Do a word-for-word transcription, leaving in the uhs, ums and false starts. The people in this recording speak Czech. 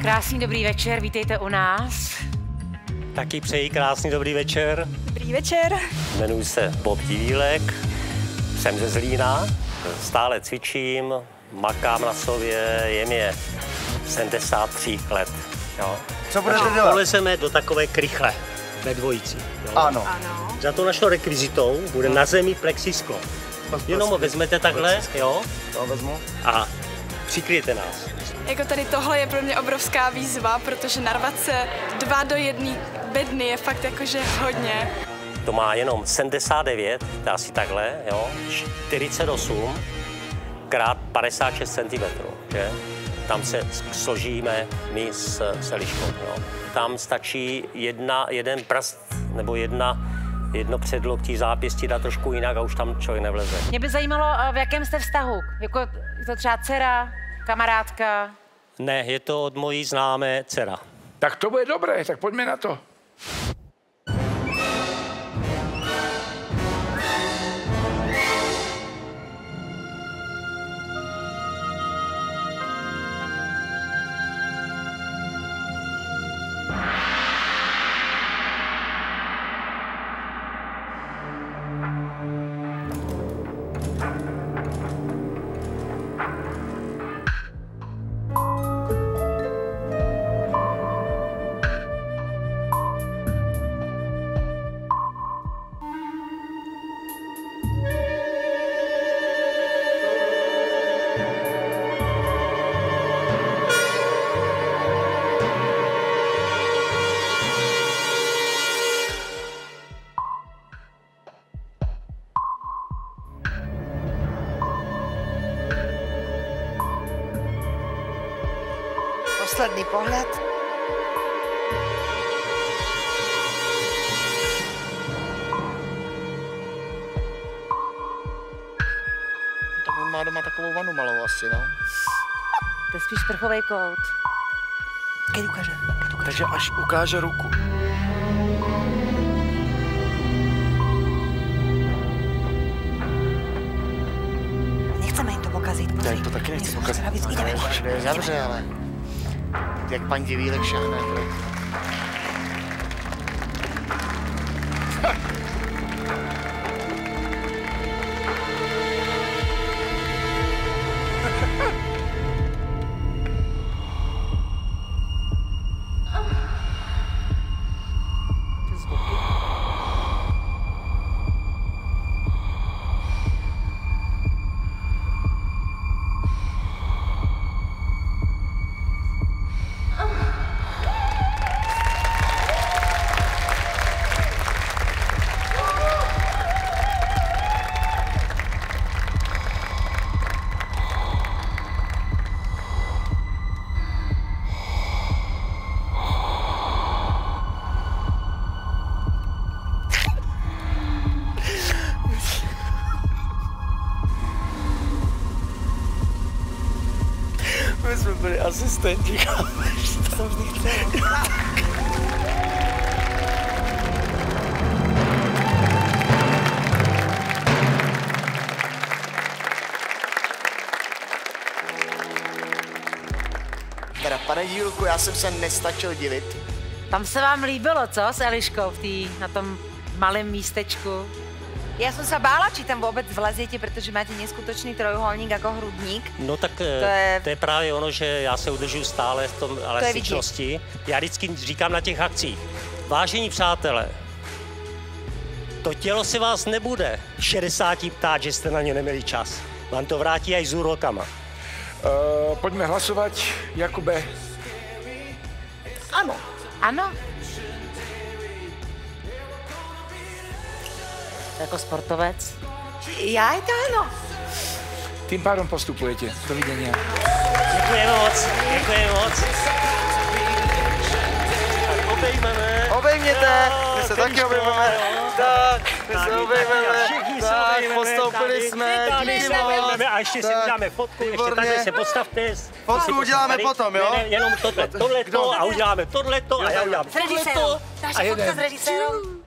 Krásný dobrý večer, vítejte u nás. Taky přeji krásný dobrý večer. Dobrý večer. Jmenuji se Bob Divílek, jsem ze Zlína, stále cvičím, makám na sobě, je mě sedmdesát tři let. Jo. Co budete dělat? Polezeme do takové krychle ve dvojici. Jo. Ano. Ano. Za to našou rekvizitou bude na zemi plexisklo. Jenom ho vezmete takhle, jo, To vezmu. a přikryjete nás. Jako tady tohle je pro mě obrovská výzva, protože narvat se dva do jedné bedny je fakt jakože hodně. To má jenom sedmdesát devět, to asi takhle, jo, čtyřicet osm krát padesát šest centimetrů, že? Tam se složíme my s, s Eliškou, jo. Tam stačí jedna, jeden prst nebo jedna, jedno předloktí zápěstí dát trošku jinak a už tam člověk nevleze. Mě by zajímalo, v jakém jste vztahu. Jako je to třeba dcera, kamarádka? Ne, je to od mojí známé dcera. Tak to bude dobré, tak pojďme na to. Posledný pohled. Tak on má doma takovou vanu malou asi, no. To je spíš sprchovej kout. Keď ukáže. Keď ukáže. Takže až ukáže ruku. Nechceme im to pokaziť. Já jim to taky nechci pokazit. Ideme. To je zavře, ale. Jak pan Divílek šáhne. My jsme byli asistenti, chápeš to? Jsem vždy chtěl. Teda, pane Dílku, já jsem se nestačil divit. Tam se vám líbilo, co, s Eliškou v tý, na tom malém místečku? Ja som sa bála, či tam vôbec vleziete, pretože máte neskutočný trojuholník ako hrudník. No tak to je- je, to je právě ono, že já se udržuju stále v tom elastичnosti. Já vždycky říkám na těch akcích, vážení přátelé, to tělo se vás nebude šedesáti ptát, že jste na ně neměli čas. Vám to vrátí aj s úrokama. Uh, pojďme hlasovat, Jakube. Ano. Ano. Jako sportovec. Ja aj to áno. Tím pádem postupujete. Dovidenia. Děkujeme moc, děkujeme moc. Tak obejmeme. Obejměte, my se taky Eliško, obejmeme. jo. Tak, my Tak, se tak, obejmeme. všichni se Tak, obejmeme, postoupili tady, jsme, tady díky se moc. obejmeme a ještě si Tak, uděláme fotku, ještě výborně. takhle se postavte. Fotku Si uděláme tady. potom, jo? Ne, ne, jenom tohle, tohleto a uděláme tohleto a já udělám S režisérem. tohleto. Naša fotka s režisérom.